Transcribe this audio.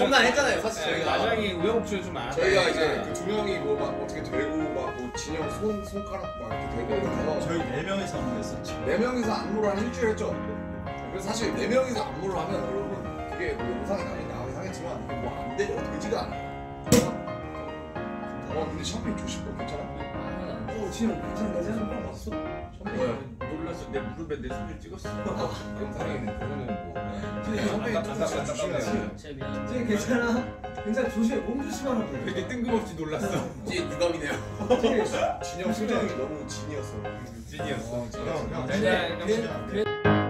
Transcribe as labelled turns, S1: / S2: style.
S1: 장난했잖아요 사실 저희가.
S2: 마장이 우여곡절이 좀 많았어요.
S3: 저희가 이제 그 두 명이 뭐 막 어떻게 되고 막 뭐 진영 손가락 막 이렇게 되고 이러면서
S4: 저희 4명이서 안무했었지.
S3: 4명이서 안무를 한 일주일 했죠. 그래서 사실 4명이서 안무를 하면 여러분 그게 뭐 영상이 나가긴 하겠지만 이게 뭐 안 되죠. 되지가 않아요. 근데 샴페인 조심 너 괜찮아?
S5: 지금 괜찮은 거 봤어?
S3: 뭐야?
S2: 놀랐어. 내 무릎에 내 손을 찍었어.
S3: 영상에 있는 그거는 뭐
S2: 샴페인
S3: 샴페인 조심해요.
S5: 진짜 미안. 지금 괜찮아? 괜찮아 조심해. 몸 조심하라고.
S2: 되게 뜬금없이 놀랐어.
S1: 이제 유감이네요.
S3: 진영 표정이 너무 진이었어.
S2: 진이었어.
S3: 진이었어.
S4: 형,
S5: 그래.